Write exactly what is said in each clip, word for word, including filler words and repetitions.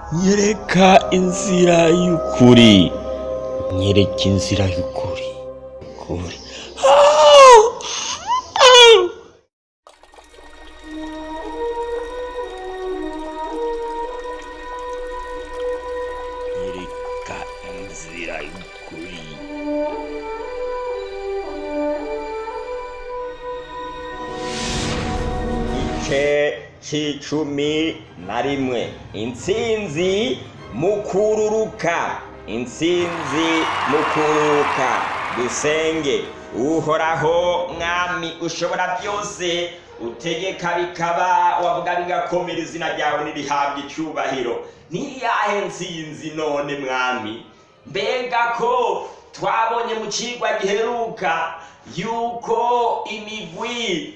nyereka inzira y'ukuri, nyereka inzira y'ukuri, ukuri. Nyereka inzira y'ukuri. Igice c'icumi na rimwe. Intsinzi mu kururuka, intsinzi mu kururuka. Dusenge. Uhoraho mwami ushobora byose, utegeka bikaba, wavuga bigakomera, izina ryawe nirihabwa icyubahiro. Niyahe ntsinzi none mwami? Mbega ko twabonye mu cigwa giheruka yuko imigwi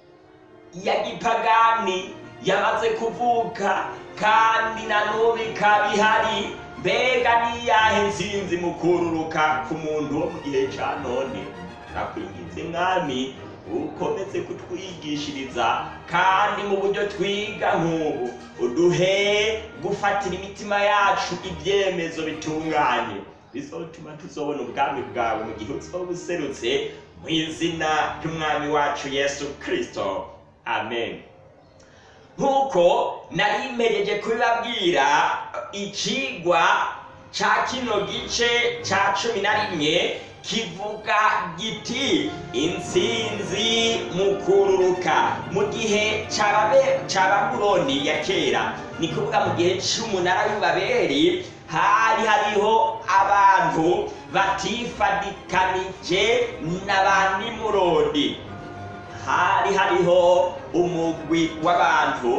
ya gipagani yamaze kuvuka kandi na n'ubu ikaba ihari. Mbega niyahe ntsinzi mu kururuka ku muntu wo mu gihe ca none? Nakwinginze mwami ukomeze kutwigishiriza, kandi mu buryo twiga nk'ubu uduhe gufatira imitima yacu ibyemezo bitunganye bizotuma tuzobona ubwami bwawe mu gihe uzoba userutse, mu izina ry'umwami wacu Yesu Kristo, amen. Nkuko nari mpejeje kubibabwira, icigwa ca kino gice ca cumi na rimwe kivuga giti intsinzi mu kururuka. Mu gihe ca Babuloni ya kera, ni kuvuga mu gihe c'umunara w'Ibabeli, hari hariho abantu batifadikanije na ba Nimurodi. Hari hariho umugwi w'abantu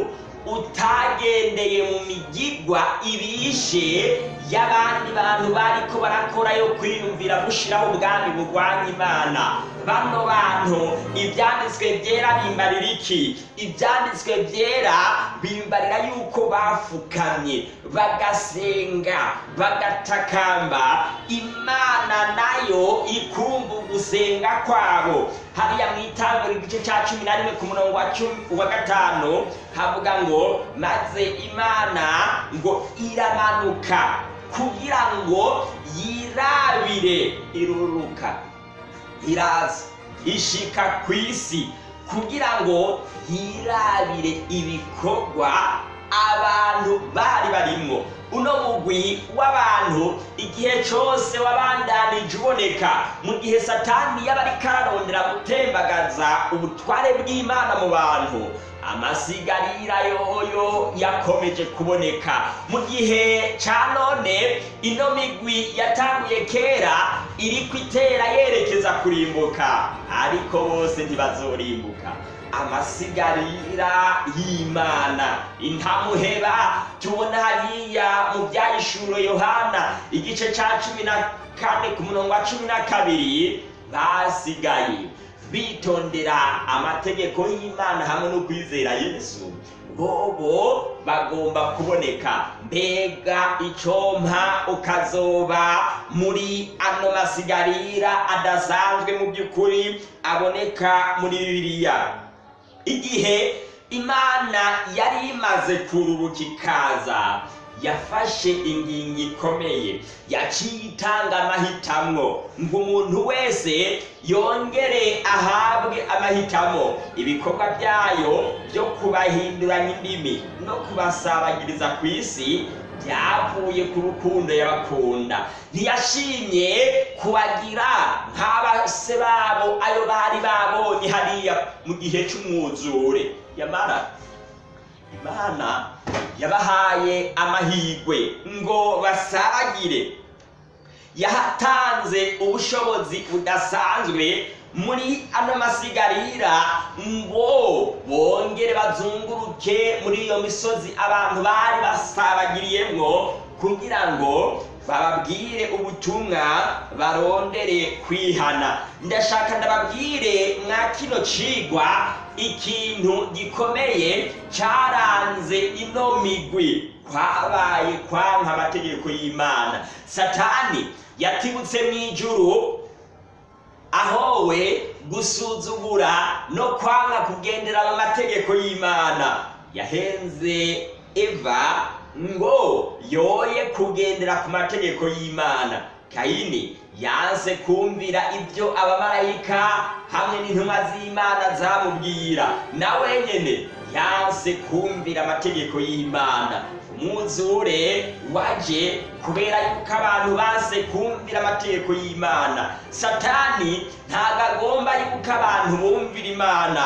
utagendeye mu migigwa ibishe y'abandi bantu bariko barakora yo kwiyumvira gushiraho ubwami bugwanya Imana. Bano bantu ivyanditswe vyera bimbarira iki? Ivyanditswe vyera bimbarira yuko bafukamye, bagasenga, bagatakamba, Imana nayo ikumva ugusenga kwabo. Hariya mw'Itanguriro igice ca cumi na rimwe ku murongo wa cumi wa gatanu havuga ngo maze Imana ngo iramanuka kugira ngo yirabire, iruruka, iraza ishika kw'isi kugira ngo yirabire ibikorwa abantu bari barimwo. Uno mugwi w'abantu igihe cose wabandanije uboneka mu gihe Satani yaba ariko ararondera gutembagaza ubutware bw'Imana mu bantu. Amasigarira yoyo yakomeje kuboneka mu gihe ca none. Ino migwi yatanguye kera iriko itera yerekeza kurimbuka, ariko bose ntibazorimbuka. Amasigarira y'Imana, intamuheba tubona hariya mu Vyahishuro Yohana igice ca cumi na kane ku murongo wa cumi na kabiri, basigaye bitondera amategeko y'Imana hamwe no kwizera Yesu, bobo bagomba kuboneka. Mbega icompa ukazoba muri ano masigarira adasanzwe mu by'ukuri aboneka muri Bibiliya. Igihe Imana yari imaze kururuka ikaza, yafashe ingingo ikomeye, yaciye itanga amahitamwo ngo umuntu wese yongere ahabwe amahitamo. Ibikorwa byayo byo kubahinduranya indimi no kubasabagiriza ku isi byavuye ku rukundo yabakunda. Ntiyashimye kubagira nk'abase babo ayo bari babonye hariya mu gihe c'umwuzure. Yamara Imana yabahaye amahigwe ngo basagire, yahatanze ubushobozi budasanzwe muri ano masigarira ngo bongere bazunguruke muri iyo misozi abantu bari basabagiriyemwo kugira ngo bababwire ubutumwa, barondere kwihana. Ndashaka ndababwire mwa kino cigwa ikintu gikomeye caranze ino migwi, kwabaye kwanka amategeko y'Imana. Satani yatibutse mw'ijuru ahowe gusuzugura no kwanga kugendera mu mategeko y'Imana. Yahenze Eva ngo yoye kugendera ku mategeko y'Imana. Kayini yanse kumvira ibyo abamarayika hamwe n'intumwa z'Imana zamubwira, nawe nyene yanse kumvira amategeko y'Imana. Umwuzure waje kubera yuko abantu banse kumvira amategeko y'Imana. Satani ntago agomba yuko abantu bumvira Imana.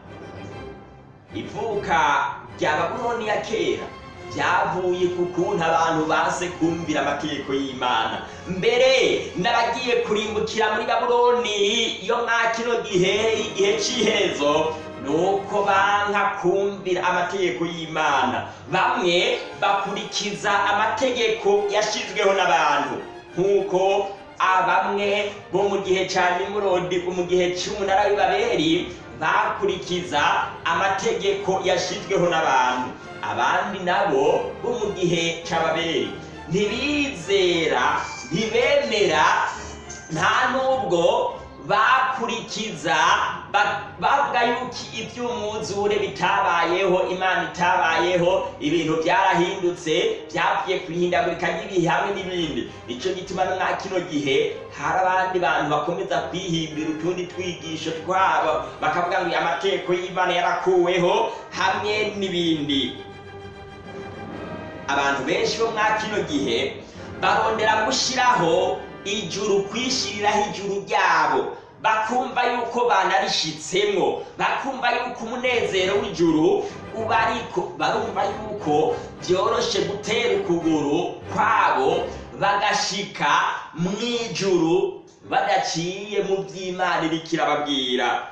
Ivuka rya Babuloni ya kera byavuye ku kuntu abantu banse kumvira amategeko y'Imana. Mbere n'abagiye kurimbukira muri Babuloni iyo mwa kino gihe, igihe c'iherezo, nuko banka kumvira amategeko y'Imana. Bamwe bakurikiza amategeko yashizweho n'abantu, nkuko abamwe bo mu gihe ca Nimurodi, mu gihe c'umunara w'Ibabeli, bakurikiza amategeko yashizweho n'abantu. Abandi nabo bo mu gihe c'Ababeli ntibizera, ntibemera, nta nubwo bakurikiza, bavuga yuko iby'umwuzure bitabayeho, Imana itabayeho, ibintu byarahindutse, byavuye kwihindagurika ry'ibihe hamwe n'ibindi. Nico gituma no mwa kino gihe hari abandi bantu bakomeza kwihimbira utundi twigisho twabo, bakavuga ngo amategeko y'Imana yarakuweho hamwe n'ibindi. Abantu benshi bo mwa kino gihe barondera gushiraho ijuru, kwishiriraho ijuru ryabo, bakumva yuko banarishitsemwo, bakumva yuko umunezero w'ijuru uba ariko, barumva yuko byoroshe gutera ukuguru kwabo bagashika mw'ijuru badaciye mu vy'Imana iriko irababwira.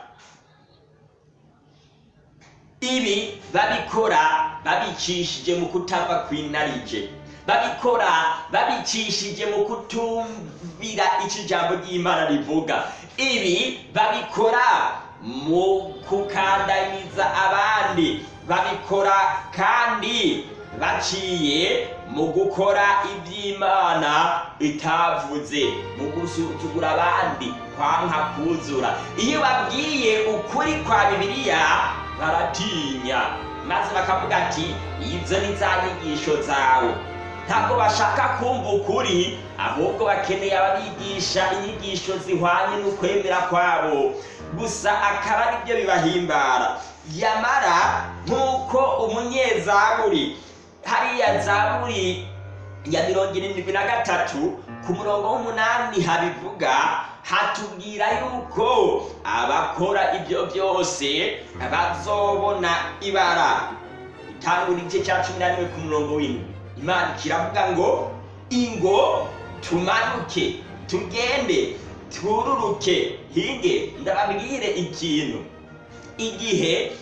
Ibi babikora babicishije mu kutava kw'inarije, babikora babicishije mu kutumvira ico ijambo ry'Imana rivuga. Ibi babikora mu kukandamiza abandi, babikora kandi baciye mu gukora iby'Imana itavuze, mu gusuzugura abandi, kwanka kuzura. Iyo babwiye ukuri kwa Bibiliya baratinya, maze bakavuga ati izo ni za nyigisho zawe. Ntabwo bashaka kumva ukuri, ahubwo bakeneye ababigisha inyigisho zihwanye n'ukwemera kwabo gusa, akaba ari byo bibahimbara. Yamara nk'uko umunyezaburi, hariya Zaburi ya mirongo irindwi na gatatu ku murongo w'umunani habivuga, hatubwira yuko abakora ibyo byose bazobona ibara. Itangura igice cya cumi na rimwe ku murongo w'indwi, Imana kiravuga ngo ingo tumanuke tugende tururuke hige. Ndababwire ikintu, igihe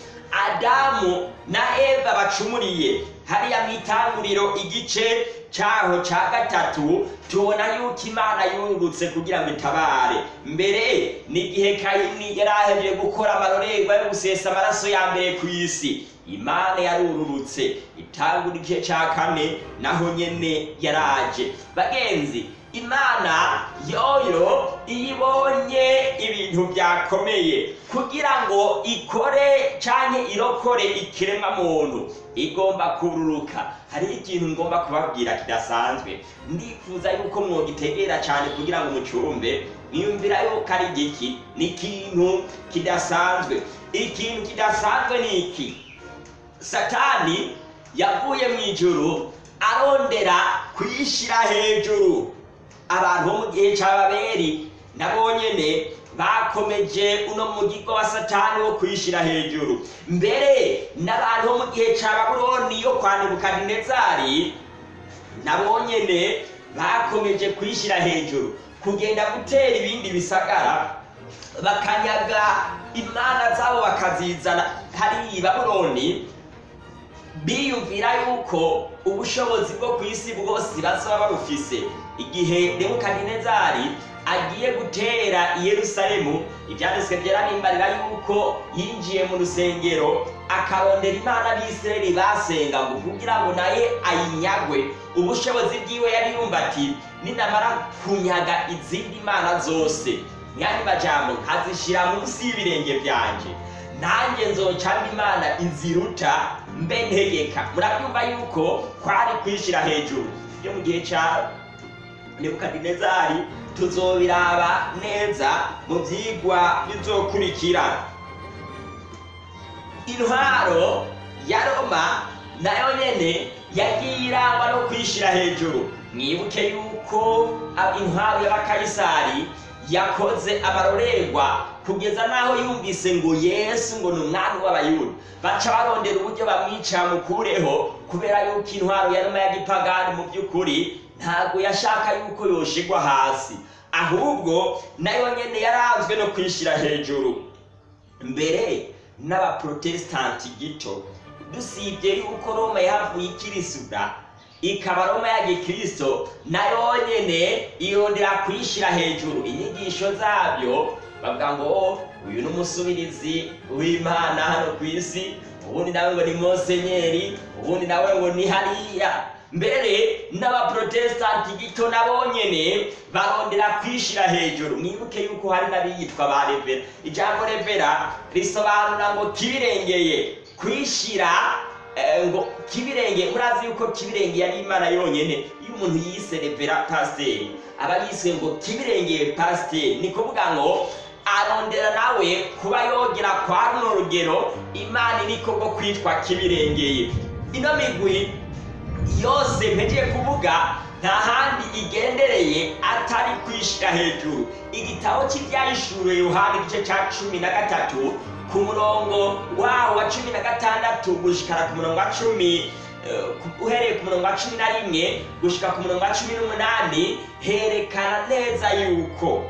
Adamu na Eva bacumuriye hariya mw'itanguriro igice cyaho ca gatatu, tubona yuko Imana yururutse kugira ngo itabare. Mbere n'igihe Kayini yarahejeje gukora amarorerwa yo gusesa amaraso ya mbere ku isi, Imana yarururutse. Itangura igice ca kane naho nyene yaraje. Bagenzi, Imana yoyo iyibonye ibintu byakomeye kugira ngo ikore canke irokore ikiremwa muntu, igomba kururuka. Hari ikintu ngomba kubabwira kidasanzwe, ndifuza yuko mwogitegera cyane kugira ngo mucumbe. Niyumvira yuko ari igiki, ni ikintu kidasanzwe. Ikintu kidasanzwe ni iki: Satani yavuye mu ijuru arondera kwishira hejuru. Abantu bo mu gihe c'Ababeli nabo nyene bakomeje uno mugigo wa Satani wo kwishira hejuru. Mbere n'abantu bo mu gihe ca Babuloni yo kwa Nebukadinezari nabo nyene bakomeje kwishira hejuru, kugenda gutera ibindi bisagara, bakanyaga imana zabo bakazizana hari i Babuloni. Biyumvira yuko ubushobozi bwo kwisi bwose bazaba barufise. Igihe Nebukadinezari agiye gutera i Yerusalemu, ibyanditswe byarahimbarira yuko yinjiye mu rusengero akarondera imana b'Isirayeli basenga ngo kugira ngo naye ayinyagwe. Ubushobozi bwiwe yari yumva ati ninamara kunyaga izindi mana zose, nyandi majambo nkazishira munsi y'ibirenge byanje, nanjye nzocanga imana iziruta mbe ntegeka. Murabyumva yuko kwari kwishira hejuru byo mu gihe cya Nebukadinezari. Tuzobiraba neza mu byigwa bizokurikira. Intwaro ya Roma nayo nyene yagiye irangwa no kwishira hejuru. Mwibuke yuko intwaro y'abakayisari yakoze amarorerwa kugeza naho yumvise ngo Yesu ngo ni umwami w'abayuda, baca barondera uburyo bamwica mukureho, kubera yuko intwaro ya Roma ya gipagani mu by'ukuri ntabwo yashaka yuko yoshigwa hasi, ahubwo nayo nyene yaranzwe no kwishira hejuru. Mbere n'abaprotestanti gito, dusibye yuko Roma yahavuye ikirisura ikaba Roma ya gikristo, nayo nyene irondera kwishira hejuru. Inyigisho zabyo bavuga ngo uyu n'umusubirizi w'Imana hano ku isi, ubundi nawe ngo ni Monsenyeri, ubundi nawe ngo ni hariya. Mbere n'abaprotestanti gito nabo nyene barondera kwishira hejuru. Mwibuke yuko hari n'abiyitwa ba revera. Ijambo revera risobanura ngo kibirengeye, kwishira eh, ngo kibirengeye. Murazi yuko kibirengeye ari Imana yonyene. Iyo umuntu yise revera pasiteri aba yise ngo kibirengeye pasiteri, ni kuvuga ngo arondera nawe kuba yogera kwa runo rugero Imana niko bwo kwitwa kibirengeye. Ino migwi yose mpejeje kuvuga nta handi igendereye atari kwishira hejuru. Igitabo cy'ibyahishuriwe Yohana igice cya cumi na gatatu ku murongo waho wa cumi na gatandatu gushikara ku murongo wa cumi uh, uhereye ku murongo wa cumi na rimwe gushika ku murongo wa cumi n'umunani herekana neza yuko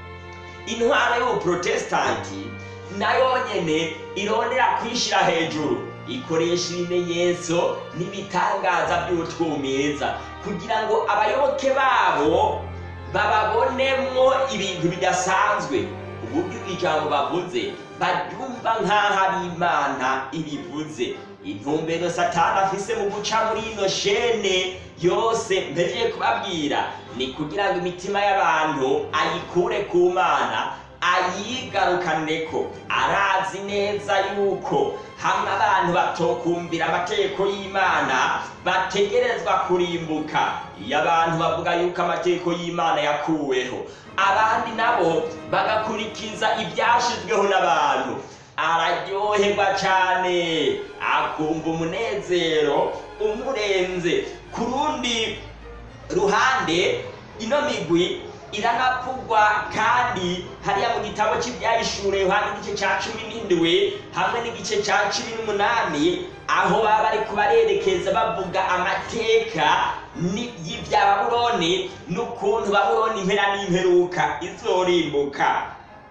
intwaro y'ubuprotestanti nayo nyene irondera kwishira hejuru, ikoresha ibimenyetso n'ibitangaza by'utwumeza kugira ngo abayoboke babo bababonemwo ibintu bidasanzwe. Uburyo ijambo bavuze baryumva nk'aho ari Imana ibivuze. Intumbero Satani afise mu guca muri ino shene yose mpejeje kubabwira ni kugira ngo imitima y'abantu ayikure ku Mana, ayigarukaneko. Arazi neza yuko hamwe abantu batokumvira amategeko y'Imana bategerezwa kurimbuka. Iyo abantu bavuga yuko amategeko y'Imana yakuweho, abandi nabo bagakurikiza ibyashizweho n'abantu, araryoherwa cyane, akumva umunezero umurenze. Ku rundi ruhande ino migwi iranavugwa kandi hariya mu gitabo cy'ibyahishuriwe Yohana igice cya cumi n'indwi hamwe n'igice cya cumi n'umunani, aho baba bari kubarerekeza bavuga amateka y'ibya Babuloni n'ukuntu Babuloni impera n'imperuka izorimbuka.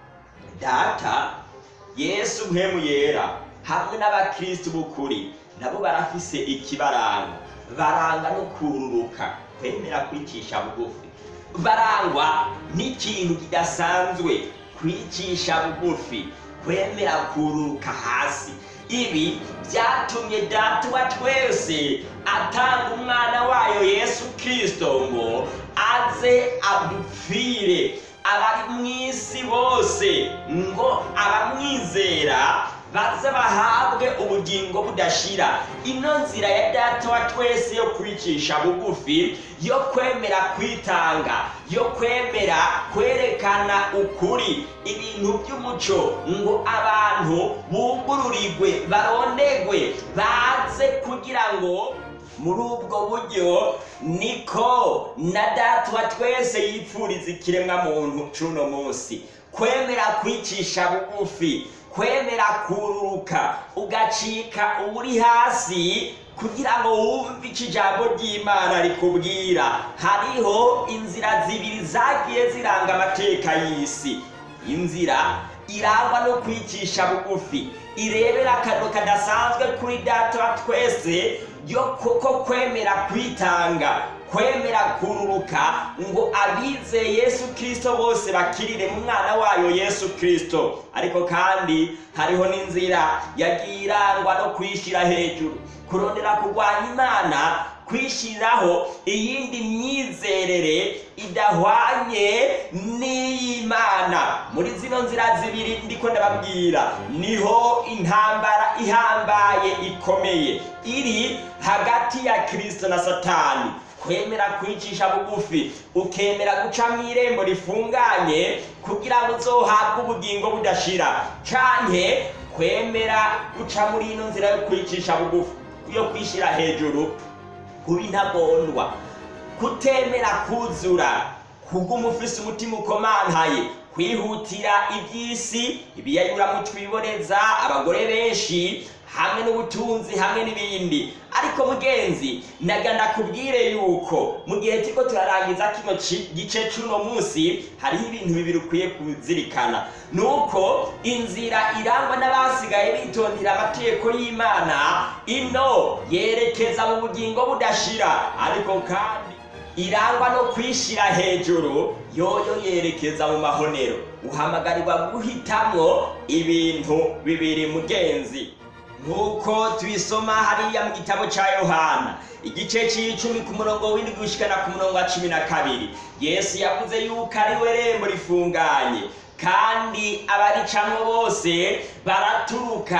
Data Yesu mpemu yera hamwe n'abakristo b'ukuri nabo barafise ikibaranga, baranga no kururuka, kwemera kwicisha bugufi, barangwa n'ikintu kidasanzwe, kwicisha bugufi, kwemera kururuka hasi. Ibi byatumye Data wa twese atanga umwana wayo Yesu Kristo ngo aze adupfire abari mu isi bose, ngo abamwizera baze bahabwe ubugingo budashira. Ino nzira ya Data wa twese yo kwicisha bugufi, yo kwemera kwitanga, yo kwemera kwerekana ukuri, ibintu by'umuco, ngo abantu bugururirwe, barondegwe, baze kugira ngo muri ubwo buryo niko na Data wa twese yipfuriza ikiremwa muntu cuno munsi kwemera kwicisha bugufi, kwemera kururuka, ugacika uri hasi kugira ngo wumve ijambo ry'Imana rikubwira. Hariho inzira zibiri zagiye ziranga amateka y'isi. Inzira irangwa no kwicisha bugufi, irebera akantu kadasanzwe kuri Data wa twese yo koko kwemera kwitanga, kwemera kururuka, ngo abize Yesu Kristo bose bakirire mu mwana wayo Yesu Kristo. Ariko kandi hariho n'inzira yagiye irangwa no kwishira hejuru, kurondera kurwanya Imana, kwishiraho iyindi myizerere idahwanye n'Imana. Muri zino nzira zibiri ndiko ndababwira niho intambara ihambaye ikomeye iri hagati ya Kristo na Satani. Kwemera kwicisha bugufi ukemera guca mw'irembo rifunganye kugira ngo uzohabwe ubugingo budashira, canke kwemera guca muri ino nzira yo kwicisha bugufi, yo kwishira hejuru kuba intagondwa, kutemera kuzura, kuguma ufise umutima ukomantaye, kwihutira iby'isi, ibiyayuramutwe biboneza, abagore benshi, hamwe n'ubutunzi, hamwe n'ibindi. Ariko mugenzi, naga ndakubwire yuko mu gihe turiko turarangiza kino gice c'uno munsi hariho ibintu bibiri ukwiye kuzirikana. Nuko inzira irangwa n'abasigaye bitondera amategeko y'Imana ino yerekeza mu bugingo budashira, ariko kandi irangwa no kwishira hejuru yoyo yerekeza mu mahonero. Uhamagarirwa guhitamwo ibintu bibiri mugenzi, nkuko tubisoma hariya mu gitabo ca Yohana igice c'icumi ku murongo w'indwi gushikana ku murongo wa cumi na kabiri. Yesu yavuze yuko ari we rembo rifunganye, kandi abaricamwo bose baraturuka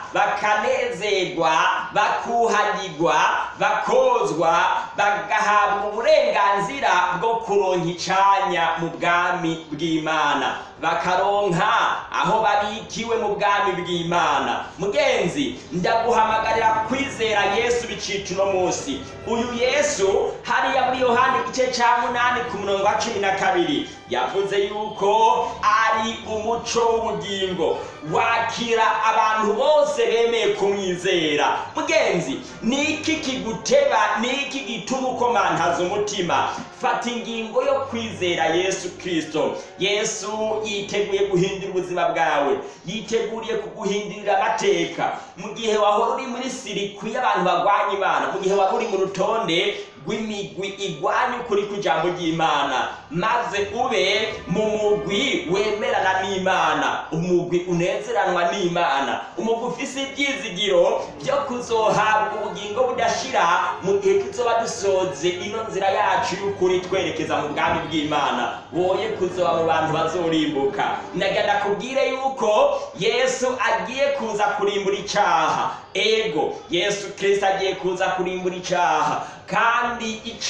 bakanezerwa, bakuhagirwa, bakozwa, bagahabwa uburenganzira bwo kuronka icanya mu bwami bw'Imana, bakaronka aho babikiwe mu bwami bw'Imana. Mugenzi, ndaguhamagarira kwizera Yesu bicica uno munsi. Uyu Yesu hariya muri Yohana igice ca munani ku murongo wa cumi na kabiri yavuze yuko ari umuco w'ubugingo, wakira abantu bose bemeye kumwizera. Mugenzi, niki kiguteba, niki gituma ukomantaza umutima? Fata ingingo yo kwizera Yesu Kristo. Yesu yiteguye guhindura ubuzima bwawe, yiteguriye kuguhindurira amateka. Mu gihe wahora uri muri sirikwi y'abantu bagwanya Imana, mu gihe wari uri mu rutonde rw'imigwi igwanya ukuri kw'ijambo ry'Imana, maze ube mu mugwi wemerana n'Imana, umugwi unezeranwa n'Imana, umugwi ufise ibyizigiro byo kuzohabwa ubugingo budashira mu gihe tuzoba dusoze ino nzira yacu y'ukuri twerekeza mu bwami bw'Imana, woye kuzoba mu bantu bazorimbuka. Naga ndakubwire yuko Yesu agiye kuza kurimbura icaha. Ego, Yesu Kristo agiye kuza kurimbura icaha, kandi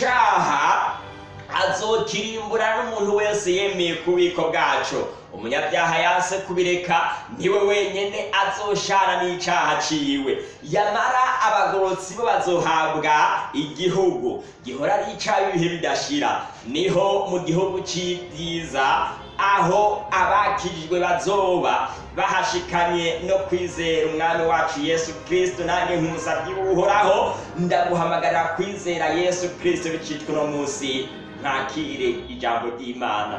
icaha azokirimbura n'umuntu wese yemeye kubiko bwaco. Umunyabyaha yanse kubireka niwe wenyene azoshana n'icaha ciwe. Yamara abagorotsi bo bazohabwa igihugu gihora ari icaha ibihe bidashira. Niho mu gihugu c'ibyiza aho abakijijwe bazoba bahashikanye no kwizera umwami wacu Yesu Kristo. Nanjye nk'umusavyi w'Uhoraho ndaguhamagarira kwizera Yesu Kristo bicitwa uno munsi, ntakire ijambo ry'Imana.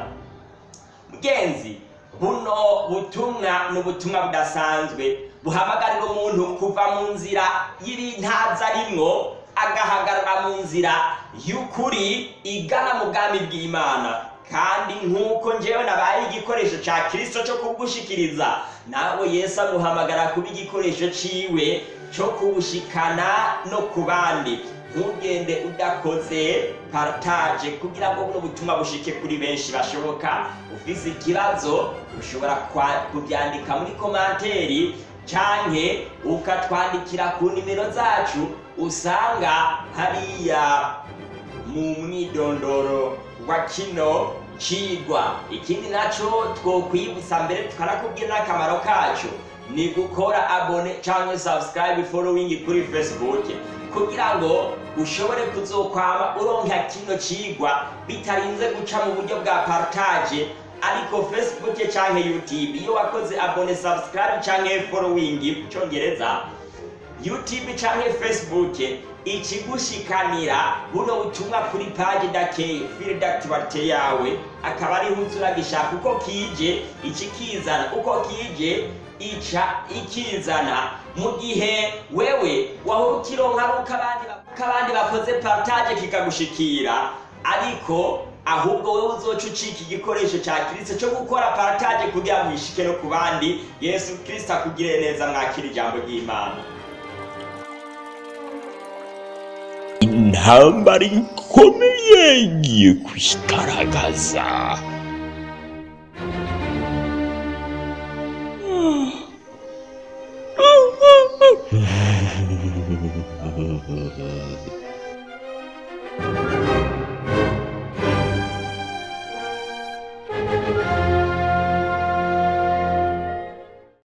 Mugenzi, buno butumwa n'ubutumwa budasanzwe buhamagarira umuntu kuva mu nzira y'ibintaza rimwo agahagarara mu nzira y'ukuri igana mu bwami bw'Imana. Kandi nkuko njewe nabaye igikoresho ca Kristo cyo kugushikiriza, nawe Yesu amuhamagara kuba igikoresho ciwe cyo kubushikana no kubandi. Ntugende udakoze partage kugira ngo buno butumwa bushike kuri benshi bashoboka. Ufise ikibazo ushobora kubyandika muri komanteri canke ukatwandikira ku nimero zacu usanga hariya mu mwidondoro wa kino cigwa. Ikindi naco twokwibutsa mbere tukarakubwira n'akamaro kacu ni gukora abone canke subscribe following kuri Facebook kugira ngo ushobore kuzokwama uronka kino cigwa bitarinze guca mu buryo bwa partage, ariko Facebook canke YouTube iyo wakoze abone subscribe canke following cyongereza YouTube canke Facebook ikigushikanira buno butumwa kuri page dake field activity yawe, akaba ari uzuragishaka uko kije ikikizana, uko kije ica ikizana. Mu gihe wewe wahora ukironka ukabandi kabandi bakoze partage kikagushikira, ariko ahubwo wewe uzoca ucika igikoresho ca Kristo cyo gukora partage kugira ngo ishike no kubandi. Yesu Kristo akugire neza, mwakira ijambo ry'Imana. intambara ikomeye igiye kwigaragaza.